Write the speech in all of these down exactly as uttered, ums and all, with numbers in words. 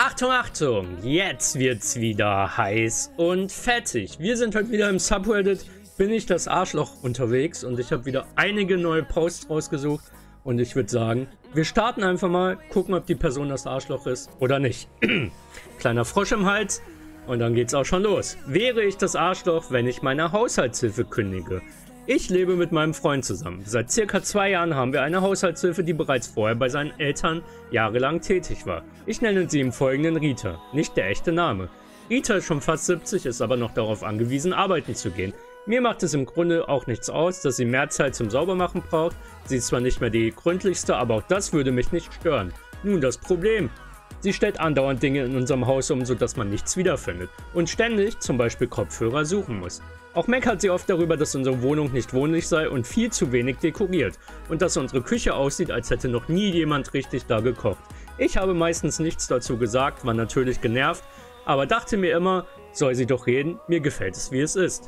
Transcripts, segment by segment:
Achtung, Achtung, jetzt wird's wieder heiß und fettig. Wir sind heute wieder im Subreddit, bin ich das Arschloch unterwegs und ich habe wieder einige neue Posts rausgesucht und ich würde sagen, wir starten einfach mal, gucken, ob die Person das Arschloch ist oder nicht. Kleiner Frosch im Hals und dann geht's auch schon los. Wäre ich das Arschloch, wenn ich meine Haushaltshilfe kündige? Ich lebe mit meinem Freund zusammen. Seit circa zwei Jahren haben wir eine Haushaltshilfe, die bereits vorher bei seinen Eltern jahrelang tätig war. Ich nenne sie im Folgenden Rita, nicht der echte Name. Rita ist schon fast siebzig, ist aber noch darauf angewiesen, arbeiten zu gehen. Mir macht es im Grunde auch nichts aus, dass sie mehr Zeit zum Saubermachen braucht. Sie ist zwar nicht mehr die gründlichste, aber auch das würde mich nicht stören. Nun das Problem. Sie stellt andauernd Dinge in unserem Haus um, sodass man nichts wiederfindet und ständig, zum Beispiel Kopfhörer, suchen muss. Auch meckert sie oft darüber, dass unsere Wohnung nicht wohnlich sei und viel zu wenig dekoriert und dass unsere Küche aussieht, als hätte noch nie jemand richtig da gekocht. Ich habe meistens nichts dazu gesagt, war natürlich genervt, aber dachte mir immer, soll sie doch reden, mir gefällt es wie es ist.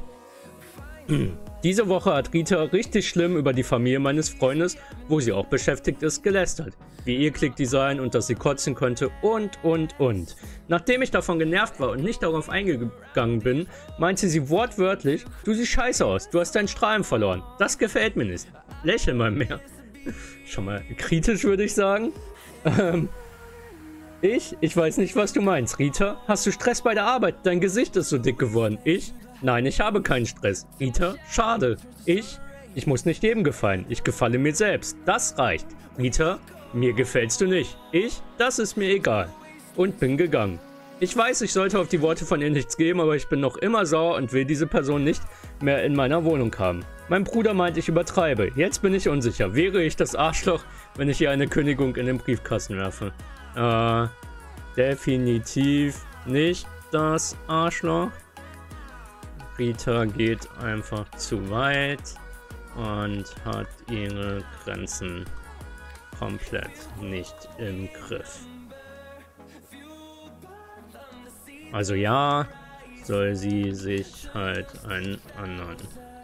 Diese Woche hat Rita richtig schlimm über die Familie meines Freundes, wo sie auch beschäftigt ist, gelästert. Wie eklig die seien und dass sie kotzen könnte und, und, und. Nachdem ich davon genervt war und nicht darauf eingegangen bin, meinte sie wortwörtlich, du siehst scheiße aus, du hast deinen Strahlen verloren. Das gefällt mir nicht. Lächel mal mehr. Schon mal kritisch, würde ich sagen. Ähm, ich? Ich weiß nicht, was du meinst, Rita. Hast du Stress bei der Arbeit? Dein Gesicht ist so dick geworden. Ich? Nein, ich habe keinen Stress. Rita? Schade. Ich? Ich muss nicht jedem gefallen. Ich gefalle mir selbst. Das reicht. Rita? Mir gefällst du nicht. Ich? Das ist mir egal. Und bin gegangen. Ich weiß, ich sollte auf die Worte von ihr nichts geben, aber ich bin noch immer sauer und will diese Person nicht mehr in meiner Wohnung haben. Mein Bruder meint, ich übertreibe. Jetzt bin ich unsicher. Wäre ich das Arschloch, wenn ich ihr eine Kündigung in den Briefkasten werfe? Äh, definitiv nicht das Arschloch. Rita geht einfach zu weit und hat ihre Grenzen komplett nicht im Griff. Also ja, soll sie sich halt einen anderen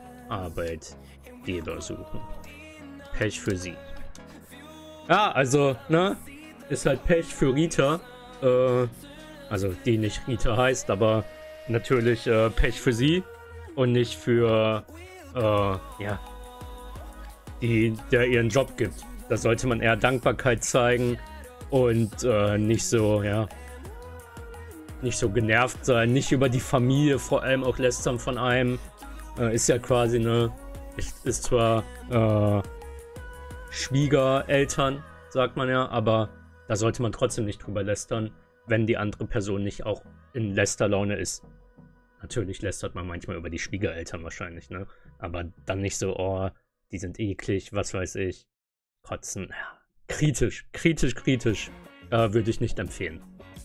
Arbeitgeber suchen. Pech für sie. Ja, also, ne? Ist halt Pech für Rita. Äh, also die nicht Rita heißt, aber natürlich äh, Pech für sie und nicht für, äh, ja, die, der ihren Job gibt. Da sollte man eher Dankbarkeit zeigen und äh, nicht so, ja, nicht so genervt sein, nicht über die Familie vor allem auch lästern von einem. Äh, ist ja quasi, ne, ist zwar äh, Schwiegereltern, sagt man ja, aber da sollte man trotzdem nicht drüber lästern, wenn die andere Person nicht auch in Lästerlaune ist. Natürlich lästert man manchmal über die Schwiegereltern wahrscheinlich, ne? Aber dann nicht so, oh, die sind eklig, was weiß ich. Kotzen, ja. Kritisch, kritisch, kritisch. Äh, würde ich nicht empfehlen.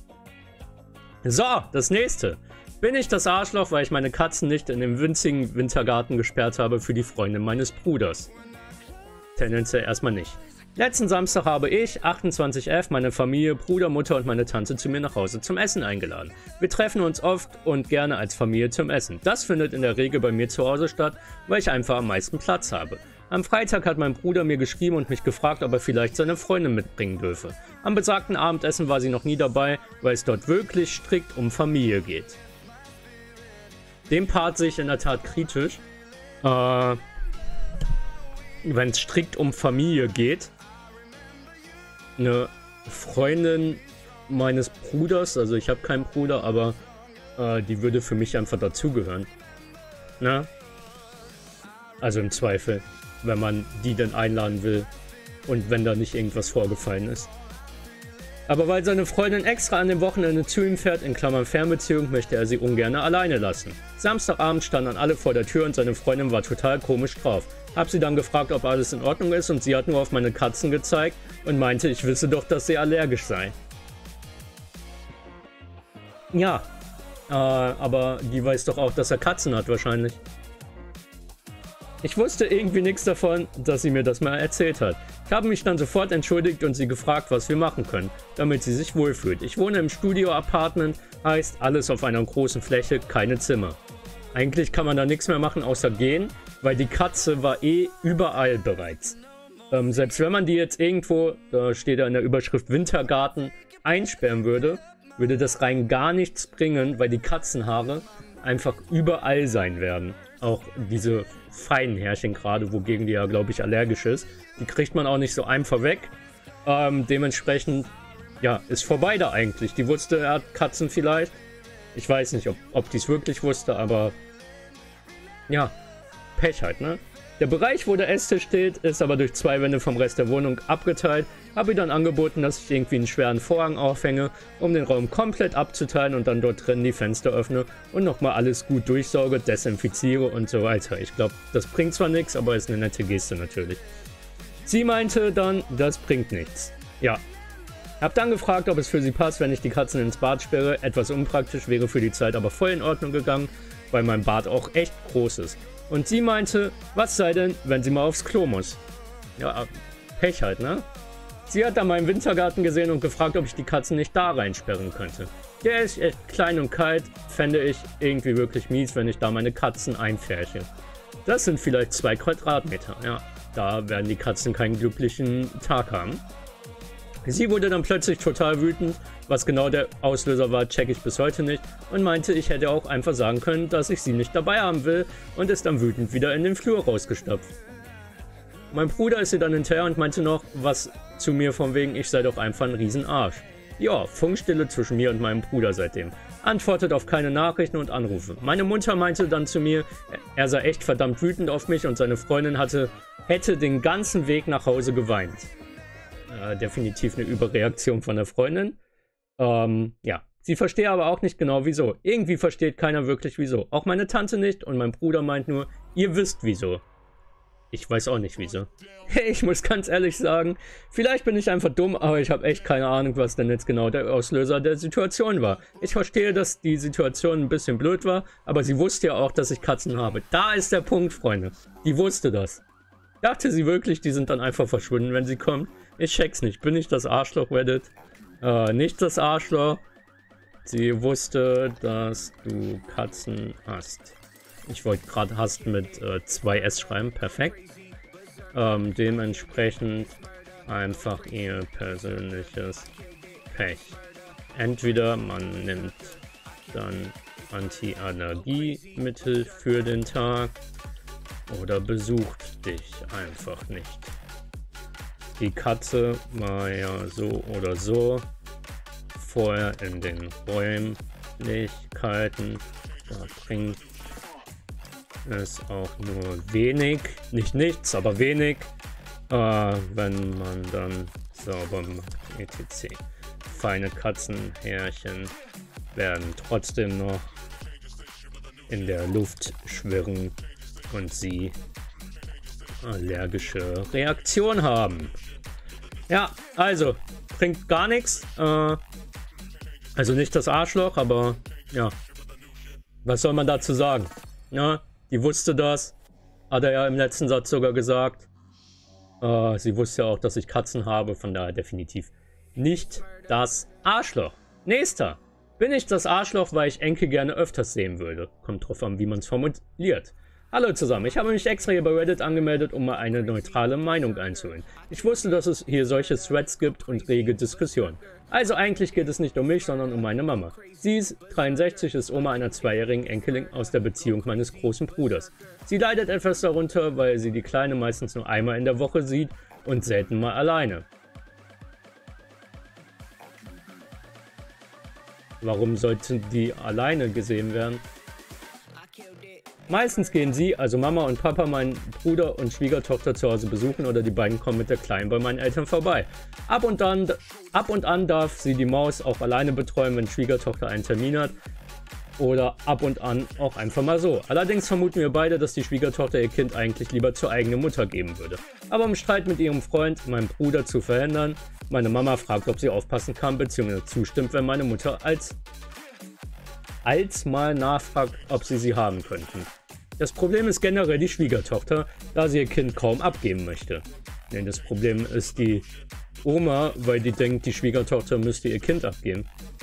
So, das nächste. Bin ich das Arschloch, weil ich meine Katzen nicht in den winzigen Wintergarten gesperrt habe für die Freundin meines Bruders? Tendenziell erstmal nicht. Letzten Samstag habe ich, achtundzwanzig F, meine Familie, Bruder, Mutter und meine Tante zu mir nach Hause zum Essen eingeladen. Wir treffen uns oft und gerne als Familie zum Essen. Das findet in der Regel bei mir zu Hause statt, weil ich einfach am meisten Platz habe. Am Freitag hat mein Bruder mir geschrieben und mich gefragt, ob er vielleicht seine Freundin mitbringen dürfe. Am besagten Abendessen war sie noch nie dabei, weil es dort wirklich strikt um Familie geht. Den Part sehe ich in der Tat kritisch. Äh, wenn es strikt um Familie geht. Eine Freundin meines Bruders, also ich habe keinen Bruder, aber äh, die würde für mich einfach dazugehören. Ne? Also im Zweifel, wenn man die denn einladen will und wenn da nicht irgendwas vorgefallen ist. Aber weil seine Freundin extra an dem Wochenende zu ihm fährt, in Klammern Fernbeziehung, möchte er sie ungern alleine lassen. Samstagabend standen alle vor der Tür und seine Freundin war total komisch drauf. Hab sie dann gefragt, ob alles in Ordnung ist und sie hat nur auf meine Katzen gezeigt und meinte, ich wisse doch, dass sie allergisch sei. Ja, äh, aber die weiß doch auch, dass er Katzen hat wahrscheinlich. Ich wusste irgendwie nichts davon, dass sie mir das mal erzählt hat. Ich habe mich dann sofort entschuldigt und sie gefragt, was wir machen können, damit sie sich wohlfühlt. Ich wohne im Studio-Apartment, heißt alles auf einer großen Fläche, keine Zimmer. Eigentlich kann man da nichts mehr machen, außer gehen, weil die Katze war eh überall bereits. Ähm, selbst wenn man die jetzt irgendwo, da steht da in der Überschrift Wintergarten, einsperren würde, würde das rein gar nichts bringen, weil die Katzenhaare einfach überall sein werden. Auch diese feinen Härchen gerade, wogegen die ja, glaube ich, allergisch ist. Die kriegt man auch nicht so einfach weg. Ähm, dementsprechend, ja, ist vorbei da eigentlich. Die wusste, er hat Katzen vielleicht. Ich weiß nicht, ob, ob die es wirklich wusste, aber ja, Pech halt, ne? Der Bereich, wo der Esstisch steht, ist aber durch zwei Wände vom Rest der Wohnung abgeteilt. Habe ihr dann angeboten, dass ich irgendwie einen schweren Vorhang aufhänge, um den Raum komplett abzuteilen und dann dort drin die Fenster öffne und nochmal alles gut durchsauge, desinfiziere und so weiter. Ich glaube, das bringt zwar nichts, aber ist eine nette Geste natürlich. Sie meinte dann, das bringt nichts. Ja. Hab dann gefragt, ob es für sie passt, wenn ich die Katzen ins Bad sperre. Etwas unpraktisch, wäre für die Zeit aber voll in Ordnung gegangen, weil mein Bad auch echt groß ist. Und sie meinte, was sei denn, wenn sie mal aufs Klo muss. Ja, Pech halt, ne? Sie hat dann meinen Wintergarten gesehen und gefragt, ob ich die Katzen nicht da reinsperren könnte. Der ist echt klein und kalt, fände ich irgendwie wirklich mies, wenn ich da meine Katzen einfärche. Das sind vielleicht zwei Quadratmeter, ja. Da werden die Katzen keinen glücklichen Tag haben. Sie wurde dann plötzlich total wütend. Was genau der Auslöser war, checke ich bis heute nicht. Und meinte, ich hätte auch einfach sagen können, dass ich sie nicht dabei haben will. Und ist dann wütend wieder in den Flur rausgestapft. Mein Bruder ist ihr dann hinterher und meinte noch was zu mir von wegen, ich sei doch einfach ein Riesenarsch. Ja, Funkstille zwischen mir und meinem Bruder seitdem. Antwortet auf keine Nachrichten und Anrufe. Meine Mutter meinte dann zu mir, er sei echt verdammt wütend auf mich und seine Freundin hatte, hätte den ganzen Weg nach Hause geweint. Äh, definitiv eine Überreaktion von der Freundin. Ähm, ja. Sie verstehe aber auch nicht genau wieso. Irgendwie versteht keiner wirklich wieso. Auch meine Tante nicht und mein Bruder meint nur, ihr wisst wieso. Ich weiß auch nicht wieso. Ich muss ganz ehrlich sagen, vielleicht bin ich einfach dumm, aber ich habe echt keine Ahnung, was denn jetzt genau der Auslöser der Situation war. Ich verstehe, dass die Situation ein bisschen blöd war, aber sie wusste ja auch, dass ich Katzen habe. Da ist der Punkt, Freunde. Die wusste das. Dachte sie wirklich, die sind dann einfach verschwunden, wenn sie kommt? Ich check's nicht. Bin ich das Arschloch, Reddit? Äh, nicht das Arschloch. Sie wusste, dass du Katzen hast. Ich wollte gerade hast mit äh, zwei S schreiben. Perfekt. Ähm, dementsprechend einfach ihr persönliches Pech. Entweder man nimmt dann Anti-Allergie-Mittel für den Tag oder besucht dich einfach nicht. Die Katze war ja so oder so vorher in den Räumlichkeiten. Da bringt es auch nur wenig, nicht nichts, aber wenig, äh, wenn man dann sauber macht, et cetera. Feine Katzenhärchen werden trotzdem noch in der Luft schwirren und sie allergische Reaktion haben. Ja, also, bringt gar nichts. Äh, also nicht das Arschloch, aber ja. Was soll man dazu sagen? Ja, die wusste das. Hat er ja im letzten Satz sogar gesagt. Äh, sie wusste ja auch, dass ich Katzen habe, von daher definitiv nicht das Arschloch. Nächster. Bin ich das Arschloch, weil ich Enke gerne öfters sehen würde? Kommt drauf an, wie man es formuliert. Hallo zusammen, ich habe mich extra hier bei Reddit angemeldet, um mal eine neutrale Meinung einzuholen. Ich wusste, dass es hier solche Threads gibt und rege Diskussionen. Also eigentlich geht es nicht um mich, sondern um meine Mama. Sie ist dreiundsechzig, ist Oma einer zweijährigen Enkelin aus der Beziehung meines großen Bruders. Sie leidet etwas darunter, weil sie die Kleine meistens nur einmal in der Woche sieht und selten mal alleine. Warum sollten die alleine gesehen werden? Meistens gehen sie, also Mama und Papa, meinen Bruder und Schwiegertochter zu Hause besuchen oder die beiden kommen mit der Kleinen bei meinen Eltern vorbei. Ab und, dann, ab und an darf sie die Maus auch alleine betreuen, wenn Schwiegertochter einen Termin hat. Oder ab und an auch einfach mal so. Allerdings vermuten wir beide, dass die Schwiegertochter ihr Kind eigentlich lieber zur eigenen Mutter geben würde. Aber um Streit mit ihrem Freund, meinem Bruder, zu verhindern, meine Mama fragt, ob sie aufpassen kann, bzw. zustimmt, wenn meine Mutter als, als mal nachfragt, ob sie sie haben könnten. Das Problem ist generell die Schwiegertochter, da sie ihr Kind kaum abgeben möchte. Denn das Problem ist die Oma, weil die denkt, die Schwiegertochter müsste ihr Kind abgeben.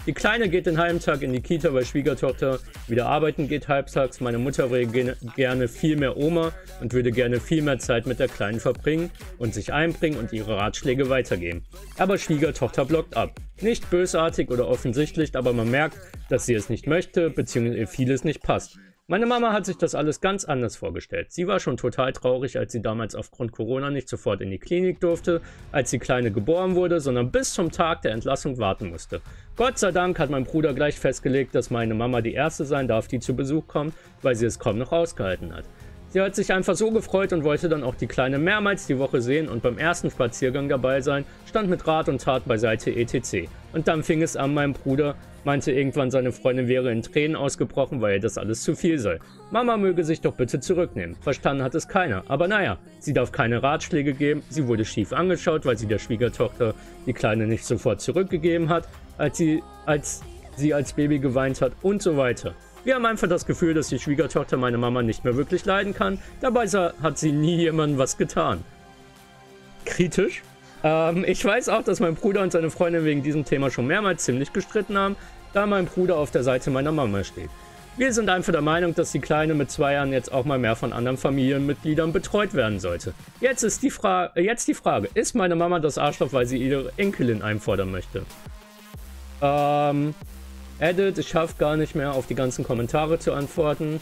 Die Kleine geht den halben Tag in die Kita, weil Schwiegertochter wieder arbeiten geht halbtags. Meine Mutter will ge gerne viel mehr Oma und würde gerne viel mehr Zeit mit der Kleinen verbringen und sich einbringen und ihre Ratschläge weitergeben. Aber Schwiegertochter blockt ab. Nicht bösartig oder offensichtlich, aber man merkt, dass sie es nicht möchte, beziehungsweise ihr vieles nicht passt. Meine Mama hat sich das alles ganz anders vorgestellt. Sie war schon total traurig, als sie damals aufgrund Corona nicht sofort in die Klinik durfte, als die Kleine geboren wurde, sondern bis zum Tag der Entlassung warten musste. Gott sei Dank hat mein Bruder gleich festgelegt, dass meine Mama die Erste sein darf, die zu Besuch kommt, weil sie es kaum noch ausgehalten hat. Sie hat sich einfach so gefreut und wollte dann auch die Kleine mehrmals die Woche sehen und beim ersten Spaziergang dabei sein, stand mit Rat und Tat beiseite et cetera. Und dann fing es an, mein Bruder meinte irgendwann, seine Freundin wäre in Tränen ausgebrochen, weil ihr das alles zu viel sei. Mama möge sich doch bitte zurücknehmen. Verstanden hat es keiner. Aber naja, sie darf keine Ratschläge geben. Sie wurde schief angeschaut, weil sie der Schwiegertochter die Kleine nicht sofort zurückgegeben hat, als sie als, sie als Baby geweint hat und so weiter. Wir haben einfach das Gefühl, dass die Schwiegertochter meine Mama nicht mehr wirklich leiden kann. Dabei hat sie nie jemandem was getan. Kritisch? Ähm, ich weiß auch, dass mein Bruder und seine Freundin wegen diesem Thema schon mehrmals ziemlich gestritten haben, da mein Bruder auf der Seite meiner Mama steht. Wir sind einfach der Meinung, dass die Kleine mit zwei Jahren jetzt auch mal mehr von anderen Familienmitgliedern betreut werden sollte. Jetzt ist die Frage, jetzt die Frage, ist meine Mama das Arschloch, weil sie ihre Enkelin einfordern möchte? Ähm, Edit, ich schaffe gar nicht mehr auf die ganzen Kommentare zu antworten.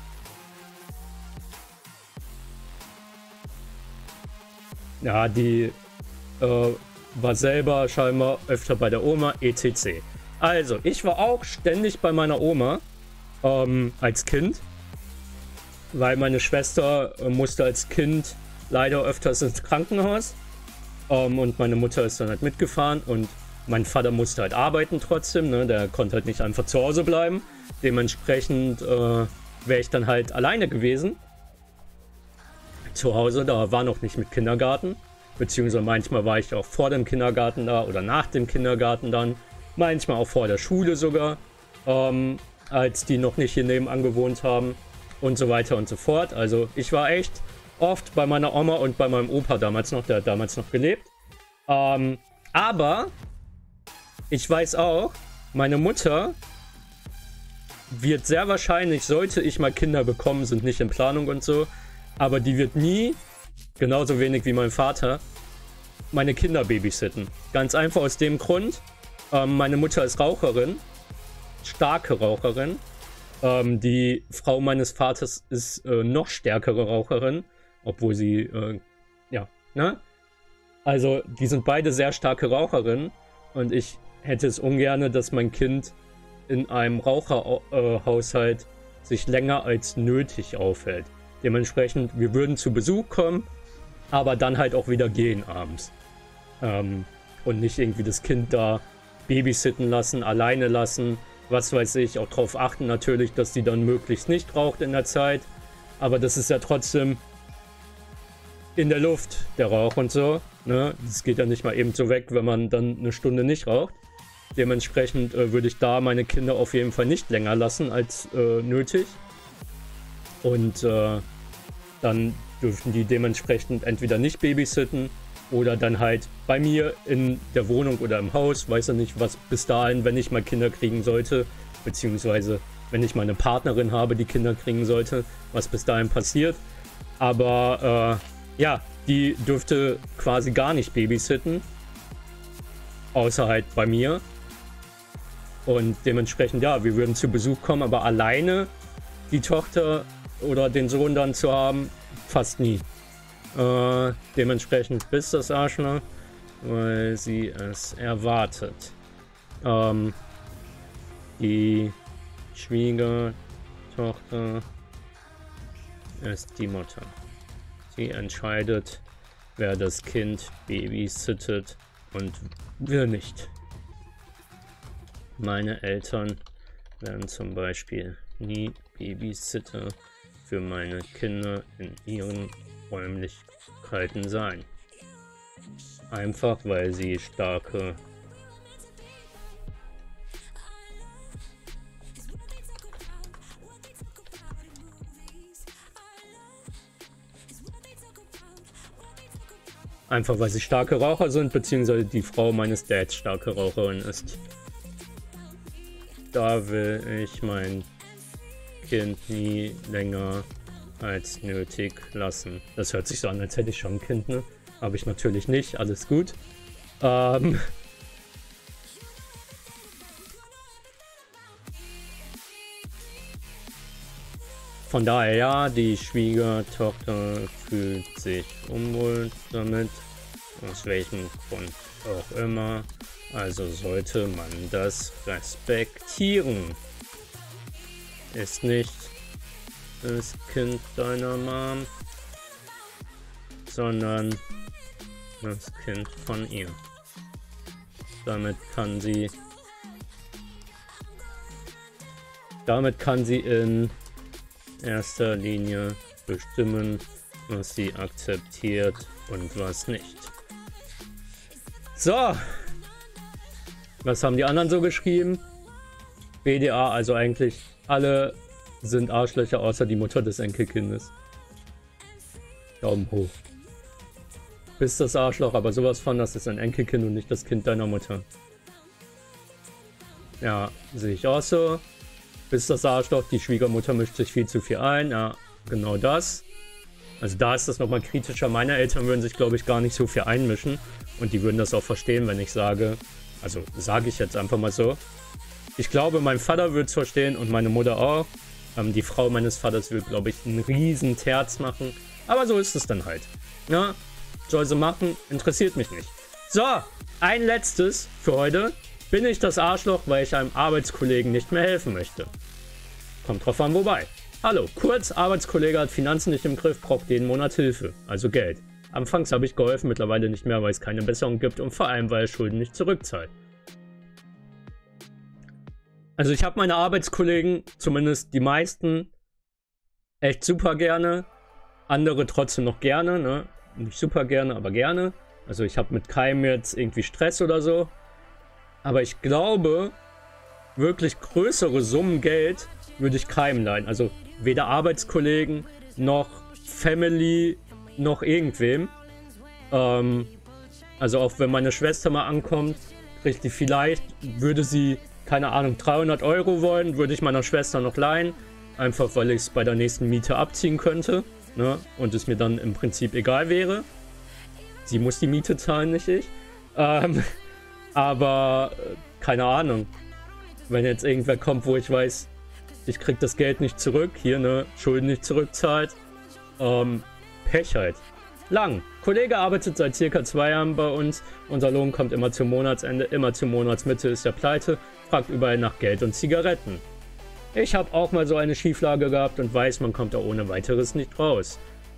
Ja, die äh, war selber scheinbar öfter bei der Oma, et cetera. Also, ich war auch ständig bei meiner Oma ähm, als Kind, weil meine Schwester äh, musste als Kind leider öfters ins Krankenhaus ähm, und meine Mutter ist dann halt mitgefahren und mein Vater musste halt arbeiten trotzdem, ne? Der konnte halt nicht einfach zu Hause bleiben. Dementsprechend äh, wäre ich dann halt alleine gewesen. Zu Hause, da war noch nicht mit Kindergarten. Beziehungsweise manchmal war ich auch vor dem Kindergarten da oder nach dem Kindergarten dann. Manchmal auch vor der Schule sogar, ähm, als die noch nicht hier nebenan gewohnt haben und so weiter und so fort. Also ich war echt oft bei meiner Oma und bei meinem Opa damals noch, der hat damals noch gelebt. Ähm, aber ich weiß auch, meine Mutter wird sehr wahrscheinlich, sollte ich mal Kinder bekommen, sind nicht in Planung und so, aber die wird nie, genauso wenig wie mein Vater, meine Kinder babysitten. Ganz einfach aus dem Grund, ähm, meine Mutter ist Raucherin, starke Raucherin. Ähm, die Frau meines Vaters ist äh, noch stärkere Raucherin, obwohl sie, äh, ja, ne? Also, die sind beide sehr starke Raucherinnen und ich hätte es ungern, dass mein Kind in einem Raucherhaushalt äh, sich länger als nötig aufhält. Dementsprechend, wir würden zu Besuch kommen, aber dann halt auch wieder gehen abends. Ähm, und nicht irgendwie das Kind da babysitten lassen, alleine lassen, was weiß ich, auch darauf achten natürlich, dass die dann möglichst nicht raucht in der Zeit. Aber das ist ja trotzdem in der Luft, der Rauch und so. Ne? Das geht ja nicht mal eben so weg, wenn man dann eine Stunde nicht raucht. Dementsprechend äh, würde ich da meine Kinder auf jeden Fall nicht länger lassen als äh, nötig. Und äh, dann dürften die dementsprechend entweder nicht babysitten oder dann halt bei mir in der Wohnung oder im Haus. Weiß ja nicht, was bis dahin, wenn ich mal Kinder kriegen sollte, beziehungsweise wenn ich mal eine Partnerin habe, die Kinder kriegen sollte, was bis dahin passiert. Aber äh, ja, die dürfte quasi gar nicht babysitten, außer halt bei mir. Und dementsprechend, ja, wir würden zu Besuch kommen, aber alleine die Tochter oder den Sohn dann zu haben, fast nie. Äh, dementsprechend bis das Arschloch, weil sie es erwartet. Ähm, die Schwiegertochter ist die Mutter. Sie entscheidet, wer das Kind babysittet und wer nicht. Meine Eltern werden zum Beispiel nie Babysitter für meine Kinder in ihren Räumlichkeiten sein. Einfach weil sie starke Einfach weil sie starke Raucher sind, beziehungsweise die Frau meines Dads starke Raucherin ist. da will ich mein Kind nie länger als nötig lassen. Das hört sich so an, als hätte ich schon ein Kind, ne? Habe ich natürlich nicht, alles gut. Ähm... Von daher ja, die Schwiegertochter fühlt sich unwohl damit, aus welchem Grund auch immer, also sollte man das respektieren. Ist nicht das Kind deiner Mom, sondern das Kind von ihr. Damit kann sie, damit kann sie in erster Linie bestimmen, was sie akzeptiert und was nicht. So, was haben die anderen so geschrieben? B D A, also eigentlich alle sind Arschlöcher, außer die Mutter des Enkelkindes. Daumen hoch. Bist das Arschloch, aber sowas von, das ist ein Enkelkind und nicht das Kind deiner Mutter. Ja, sehe ich auch so. Bist das Arschloch, die Schwiegermutter mischt sich viel zu viel ein. Ja, genau das. Also da ist das nochmal kritischer. Meine Eltern würden sich, glaube ich, gar nicht so viel einmischen. Und die würden das auch verstehen, wenn ich sage, also sage ich jetzt einfach mal so. Ich glaube, mein Vater würde es verstehen und meine Mutter auch. Ähm, die Frau meines Vaters würde, glaube ich, einen riesen Terz machen. Aber so ist es dann halt. Ja, soll sie machen, interessiert mich nicht. So, ein letztes für heute. Bin ich das Arschloch, weil ich einem Arbeitskollegen nicht mehr helfen möchte? Kommt drauf an, wobei. Hallo, kurz, Arbeitskollege hat Finanzen nicht im Griff, braucht jeden Monat Hilfe, also Geld. Anfangs habe ich geholfen, mittlerweile nicht mehr, weil es keine Besserung gibt und vor allem, weil er Schulden nicht zurückzahlt. Also ich habe meine Arbeitskollegen, zumindest die meisten, echt super gerne. Andere trotzdem noch gerne, ne? Nicht super gerne, aber gerne. Also ich habe mit keinem jetzt irgendwie Stress oder so. Aber ich glaube, wirklich größere Summen Geld würde ich keinem leihen. Also weder Arbeitskollegen, noch Family, noch irgendwem. Ähm, also auch wenn meine Schwester mal ankommt, richtig vielleicht würde sie, keine Ahnung, dreihundert Euro wollen, würde ich meiner Schwester noch leihen. Einfach weil ich es bei der nächsten Miete abziehen könnte. Ne? Und es mir dann im Prinzip egal wäre. Sie muss die Miete zahlen, nicht ich. Ähm... Aber, keine Ahnung, wenn jetzt irgendwer kommt, wo ich weiß, ich krieg das Geld nicht zurück, hier, ne, Schulden nicht zurückzahlt, ähm, Pech halt. Lang. Kollege arbeitet seit circa zwei Jahren bei uns, unser Lohn kommt immer zum Monatsende, immer zur Monatsmitte ist er pleite, fragt überall nach Geld und Zigaretten. Ich habe auch mal so eine Schieflage gehabt und weiß, man kommt da ohne weiteres nicht raus.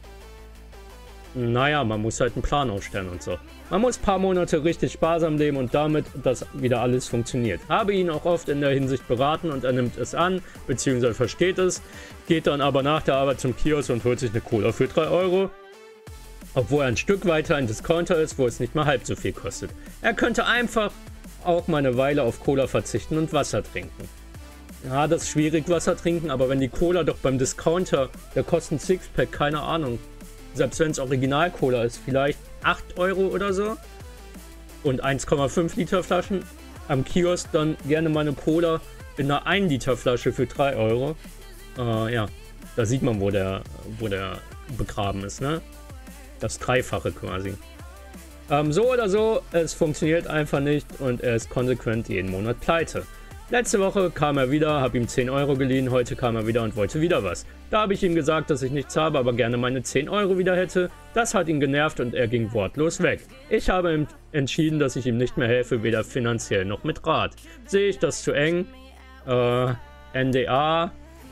Naja, man muss halt einen Plan aufstellen und so. Man muss ein paar Monate richtig sparsam leben und damit, dass wieder alles funktioniert. Habe ihn auch oft in der Hinsicht beraten und er nimmt es an, beziehungsweise versteht es, geht dann aber nach der Arbeit zum Kiosk und holt sich eine Cola für drei Euro. Obwohl er ein Stück weiter ein Discounter ist, wo es nicht mal halb so viel kostet. Er könnte einfach auch mal eine Weile auf Cola verzichten und Wasser trinken. Ja, das ist schwierig, Wasser trinken, aber wenn die Cola doch beim Discounter, der kostet ein Sixpack, keine Ahnung. Selbst wenn es Original-Cola ist, vielleicht acht Euro oder so. Und eins Komma fünf Liter Flaschen. Am Kiosk dann gerne mal eine Cola in einer ein Liter Flasche für drei Euro. Äh, ja, da sieht man, wo der, wo der begraben ist, ne? Das Dreifache quasi. Ähm, so oder so, es funktioniert einfach nicht und er ist konsequent jeden Monat pleite. Letzte Woche kam er wieder, habe ihm zehn Euro geliehen, heute kam er wieder und wollte wieder was. Da habe ich ihm gesagt, dass ich nichts habe, aber gerne meine zehn Euro wieder hätte. Das hat ihn genervt und er ging wortlos weg. Ich habe entschieden, dass ich ihm nicht mehr helfe, weder finanziell noch mit Rat. Sehe ich das zu eng? Äh, N D A.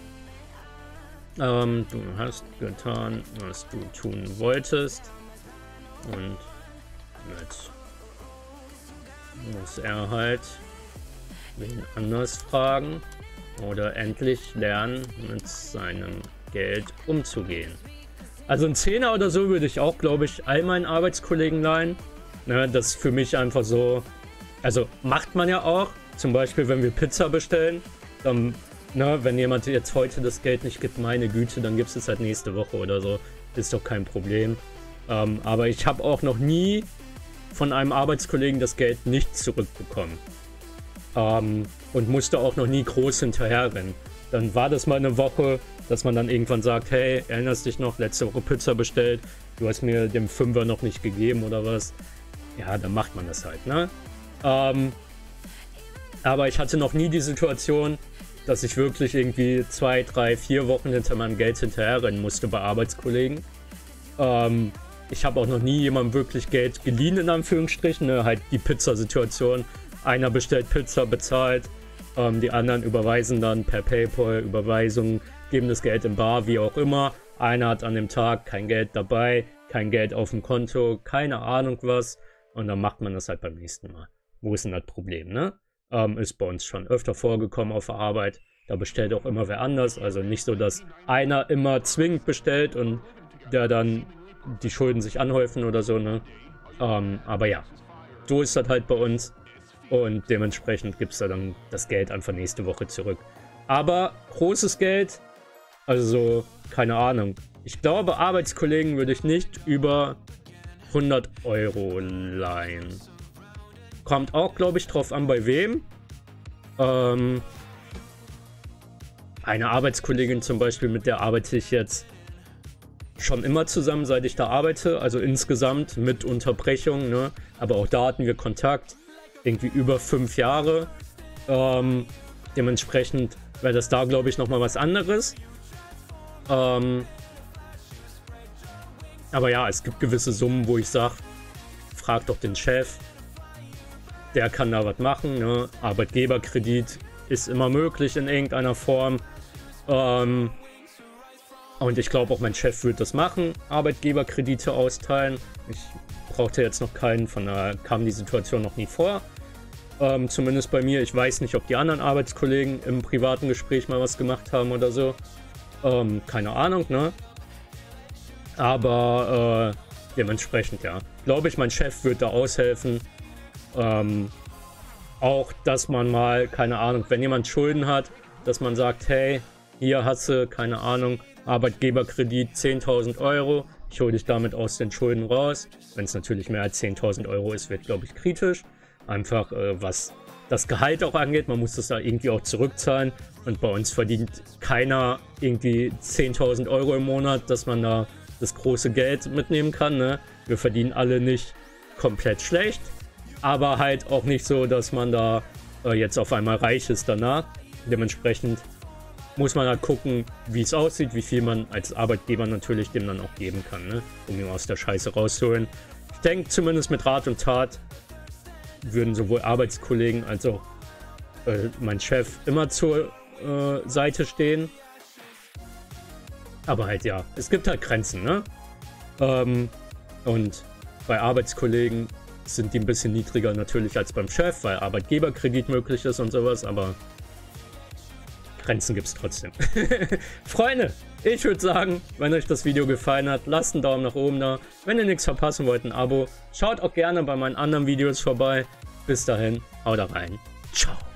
Ähm, du hast getan, was du tun wolltest. Und jetzt muss er halt wen anders fragen oder endlich lernen, mit seinem Geld umzugehen. Also ein Zehner oder so würde ich auch, glaube ich, all meinen Arbeitskollegen leihen. Ne, das ist für mich einfach so, also macht man ja auch, zum Beispiel wenn wir Pizza bestellen, dann, ne, wenn jemand jetzt heute das Geld nicht gibt, meine Güte, dann gibt es es halt nächste Woche oder so, ist doch kein Problem. Ähm, aber ich habe auch noch nie von einem Arbeitskollegen das Geld nicht zurückbekommen. Ähm, und musste auch noch nie groß hinterherrennen. Dann war das mal eine Woche, dass man dann irgendwann sagt, hey, erinnerst dich noch, letzte Woche Pizza bestellt, du hast mir den Fünfer noch nicht gegeben oder was. Ja, dann macht man das halt, ne? Ähm, aber ich hatte noch nie die Situation, dass ich wirklich irgendwie zwei, drei, vier Wochen hinter meinem Geld hinterherrennen musste bei Arbeitskollegen. Ähm, ich habe auch noch nie jemandem wirklich Geld geliehen, in Anführungsstrichen, ne? Halt die Pizzasituation. Einer bestellt Pizza, bezahlt, ähm, die anderen überweisen dann per PayPal, Überweisung, geben das Geld im Bar, wie auch immer. Einer hat an dem Tag kein Geld dabei, kein Geld auf dem Konto, keine Ahnung was. Und dann macht man das halt beim nächsten Mal. Wo ist denn das Problem, ne? Ähm, ist bei uns schon öfter vorgekommen auf der Arbeit. Da bestellt auch immer wer anders. Also nicht so, dass einer immer zwingend bestellt und der dann die Schulden sich anhäufen oder so, ne? Ähm, aber ja, so ist das halt bei uns. Und dementsprechend gibt es da dann das Geld einfach nächste Woche zurück. Aber großes Geld, also so, keine Ahnung. Ich glaube, Arbeitskollegen würde ich nicht über hundert Euro leihen. Kommt auch, glaube ich, drauf an, bei wem. Ähm, eine Arbeitskollegin zum Beispiel, mit der arbeite ich jetzt schon immer zusammen, seit ich da arbeite. Also insgesamt mit Unterbrechung, ne? Aber auch da hatten wir Kontakt. Irgendwie über fünf Jahre. Ähm, dementsprechend wäre das da, glaube ich, nochmal was anderes. Ähm, aber ja, es gibt gewisse Summen, wo ich sage, frag doch den Chef. Der kann da was machen. Ne? Arbeitgeberkredit ist immer möglich in irgendeiner Form. Ähm, und ich glaube auch, mein Chef wird das machen. Arbeitgeberkredite austeilen. Ich brauchte jetzt noch keinen, von daher kam die Situation noch nie vor. Ähm, zumindest bei mir. Ich weiß nicht, ob die anderen Arbeitskollegen im privaten Gespräch mal was gemacht haben oder so. Ähm, keine Ahnung, ne? Aber äh, dementsprechend, ja. Glaube ich, mein Chef wird da aushelfen. Ähm, auch, dass man mal, keine Ahnung, wenn jemand Schulden hat, dass man sagt, hey, hier hast du, keine Ahnung, Arbeitgeberkredit zehntausend Euro. Ich hole dich damit aus den Schulden raus. Wenn es natürlich mehr als zehntausend Euro ist, wird, glaube ich, kritisch. Einfach, äh, was das Gehalt auch angeht. Man muss das da irgendwie auch zurückzahlen. Und bei uns verdient keiner irgendwie zehntausend Euro im Monat, dass man da das große Geld mitnehmen kann. Ne? Wir verdienen alle nicht komplett schlecht. Aber halt auch nicht so, dass man da äh, jetzt auf einmal reich ist danach. Dementsprechend muss man halt gucken, wie es aussieht, wie viel man als Arbeitgeber natürlich dem dann auch geben kann, ne? Um ihn aus der Scheiße rauszuholen. Ich denke, zumindest mit Rat und Tat würden sowohl Arbeitskollegen als auch äh, mein Chef immer zur äh, Seite stehen. Aber halt ja, es gibt halt Grenzen, ne? Ähm, und bei Arbeitskollegen sind die ein bisschen niedriger natürlich als beim Chef, weil Arbeitgeberkredit möglich ist und sowas, aber Grenzen gibt es trotzdem. Freunde, ich würde sagen, wenn euch das Video gefallen hat, lasst einen Daumen nach oben da. Wenn ihr nichts verpassen wollt, ein Abo. Schaut auch gerne bei meinen anderen Videos vorbei. Bis dahin, haut rein. Ciao.